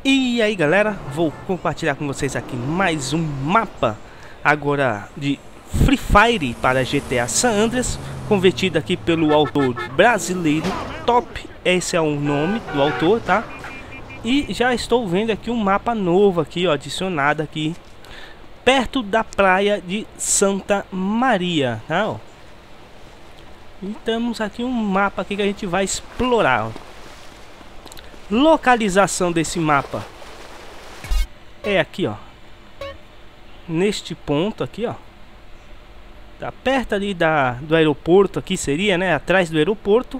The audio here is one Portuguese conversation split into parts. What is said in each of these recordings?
E aí galera, vou compartilhar com vocês aqui mais um mapa agora de Free Fire para GTA San Andreas, convertido aqui pelo autor brasileiro Top, esse é o nome do autor, tá? E já estou vendo aqui um mapa novo aqui, ó, adicionado aqui perto da praia de Santa Maria, tá? Ó. E temos aqui um mapa aqui que a gente vai explorar, ó. Localização desse mapa é aqui, ó, neste ponto aqui, ó, tá perto ali do aeroporto aqui, seria, né, atrás do aeroporto.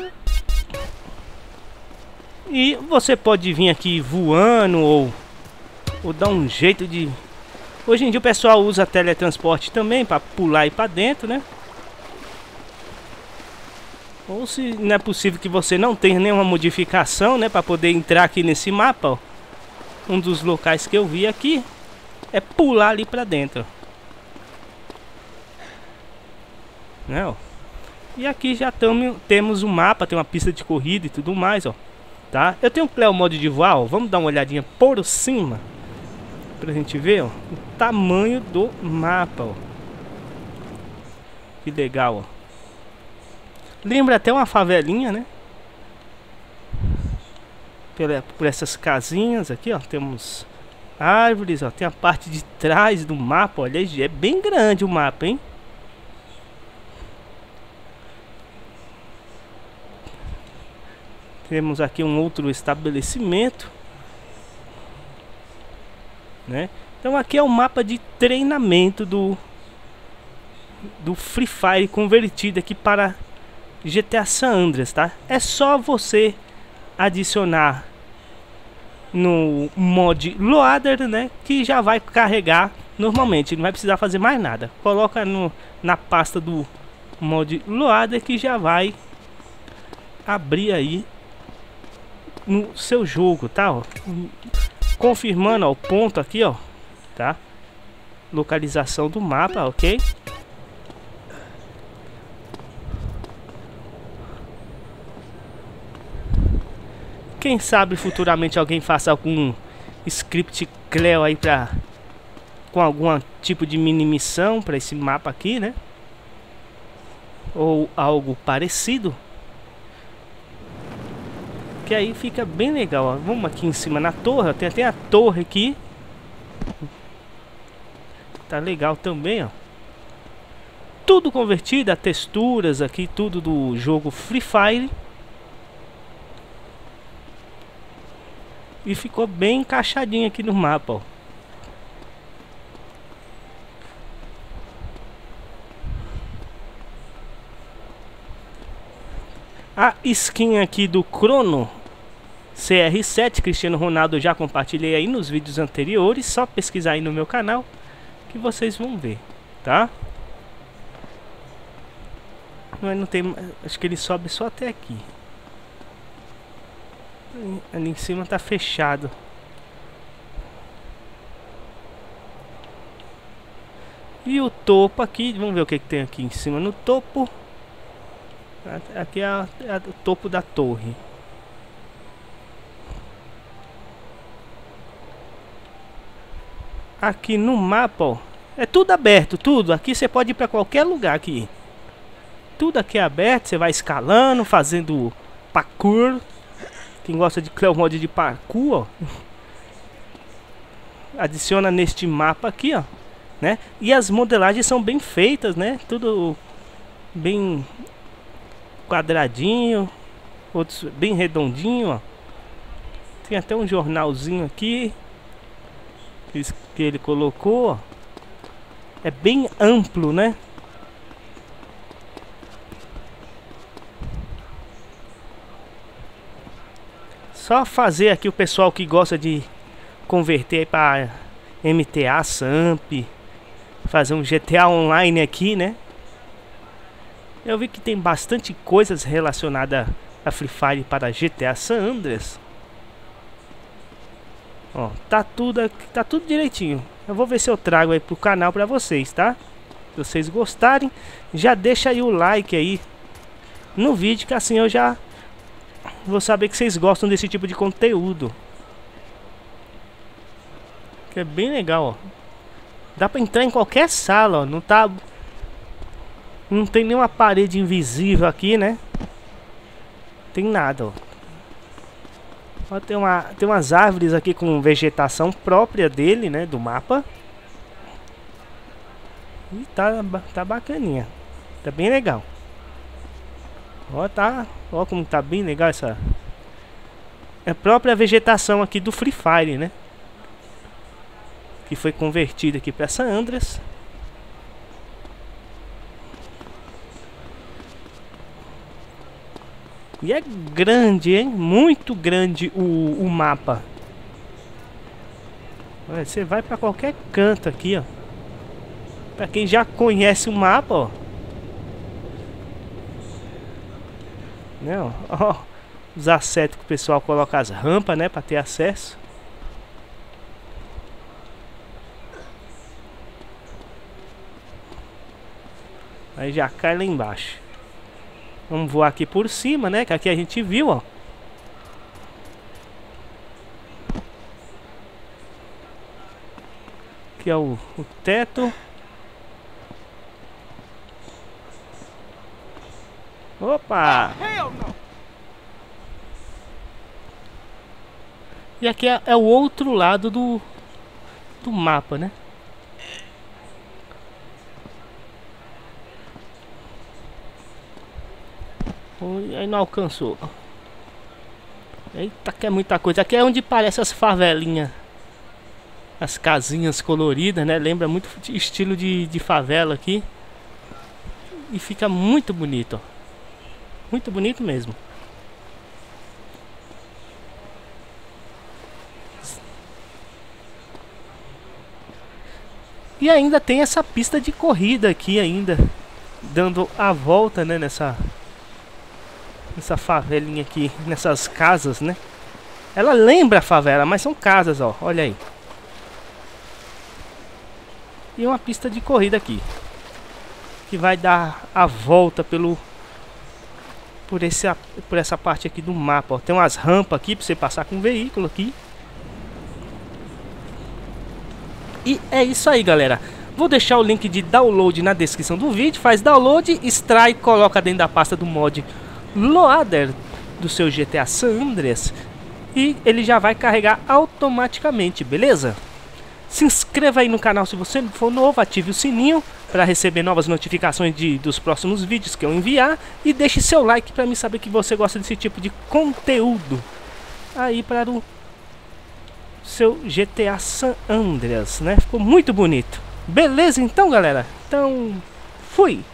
E você pode vir aqui voando ou dar um jeito de... Hoje em dia o pessoal usa teletransporte também para pular e para dentro, né? Ou se não é possível que você não tenha nenhuma modificação, né, para poder entrar aqui nesse mapa, ó. Um dos locais que eu vi aqui é pular ali para dentro, né, ó. E aqui já temos o mapa, tem uma pista de corrida e tudo mais, ó, tá? Eu tenho um Cleo Mod de voar, ó. Vamos dar uma olhadinha por cima pra gente ver, ó, o tamanho do mapa, ó. Que legal, ó. Lembra até uma favelinha, né? Por essas casinhas aqui, ó, temos árvores, ó, tem a parte de trás do mapa, olha, é bem grande o mapa, hein? Temos aqui um outro estabelecimento, né? Então aqui é o mapa de treinamento do Free Fire convertido aqui para GTA San Andreas, tá? É só você adicionar no mod loader, né, que já vai carregar normalmente, não vai precisar fazer mais nada. Coloca na pasta do mod loader que já vai abrir aí no seu jogo, tá? Ó. Confirmando, ó, o ponto aqui, ó, tá? Localização do mapa, ok? Quem sabe futuramente alguém faça algum script Cleo aí com algum tipo de mini missão para esse mapa aqui, né? Ou algo parecido. Que aí fica bem legal, ó. Vamos aqui em cima na torre, ó. Tem até a torre aqui. Tá legal também, ó. Tudo convertido a texturas aqui, tudo do jogo Free Fire. E ficou bem encaixadinho aqui no mapa, ó. A skin aqui do Crono CR7 Cristiano Ronaldo eu já compartilhei aí nos vídeos anteriores. Só pesquisar aí no meu canal que vocês vão ver, tá? Mas não tem... Acho que ele sobe só até aqui. Ali em cima tá fechado. E o topo aqui, vamos ver o que tem aqui em cima no topo. Aqui é o topo da torre. Aqui no mapa, ó, é tudo aberto, tudo. Aqui você pode ir para qualquer lugar aqui. Tudo aqui é aberto, você vai escalando, fazendo parkour. Quem gosta de Cleo Mod de parkour, ó, adiciona neste mapa aqui, ó, né? E as modelagens são bem feitas, né? Tudo bem quadradinho, outros bem redondinho, ó. Tem até um jornalzinho aqui que ele colocou, ó. É bem amplo, né? Só fazer aqui o pessoal que gosta de converter para MTA, SAMP, fazer um GTA Online aqui, né? Eu vi que tem bastante coisas relacionadas a Free Fire para GTA San Andreas. Ó, tá tudo direitinho. Eu vou ver se eu trago aí pro canal para vocês, tá? Se vocês gostarem, já deixa aí o like aí no vídeo, que assim eu já vou saber que vocês gostam desse tipo de conteúdo. Que é bem legal, ó. Dá pra entrar em qualquer sala, ó. Não tá... Não tem nenhuma parede invisível aqui, né? Tem nada, ó. Ó, tem umas árvores aqui com vegetação própria dele, né? Do mapa. E tá bacaninha. Tá bem legal. Ó, ó como tá bem legal essa... É a própria vegetação aqui do Free Fire, né? Que foi convertida aqui para San Andreas. E é grande, hein? Muito grande o mapa. Olha, você vai para qualquer canto aqui, ó. Para quem já conhece o mapa, ó. Não, ó. Os assetos que o pessoal coloca as rampas, né? Para ter acesso. Aí já cai lá embaixo. Vamos voar aqui por cima, né? Que aqui a gente viu, ó. Aqui é o teto. Opa! E aqui é o outro lado do mapa, né? Aí não alcançou. Eita, que é muita coisa. Aqui é onde parece as favelinhas. As casinhas coloridas, né? Lembra muito estilo de favela aqui. E fica muito bonito, ó. Muito bonito mesmo. E ainda tem essa pista de corrida aqui ainda. Dando a volta, né? Nessa favelinha aqui, nessas casas, né? Ela lembra a favela, mas são casas, ó. Olha aí. E uma pista de corrida aqui, que vai dar a volta por essa parte aqui do mapa, ó. Tem umas rampas aqui para você passar com o veículo aqui. E é isso aí, galera. Vou deixar o link de download na descrição do vídeo. Faz download, extrai, coloca dentro da pasta do mod Loader do seu GTA San Andreas e ele já vai carregar automaticamente, beleza? Se inscreva aí no canal se você for novo, ative o sininho para receber novas notificações dos próximos vídeos que eu enviar e deixe seu like para mim saber que você gosta desse tipo de conteúdo aí para o seu GTA San Andreas, né? Ficou muito bonito. Beleza então, galera? Então, fui!